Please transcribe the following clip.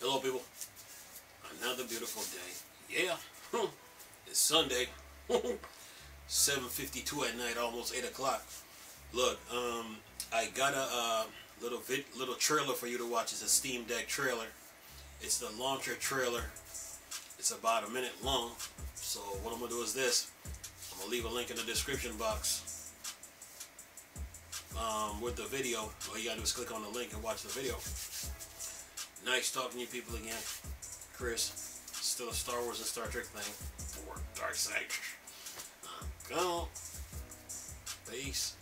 Hello people, another beautiful day. Yeah, it's Sunday, 7:52 at night, almost 8 o'clock. Look, I got a little trailer for you to watch. It's a Steam Deck trailer. It's the launcher trailer. It's about a minute long. So what I'm gonna do is this. I'm gonna leave a link in the description box with the video. All you gotta do is click on the link and watch the video. Nice talking to you people again. Chris, still a Star Wars and Star Trek thing. Or Dark Side. Go. Peace.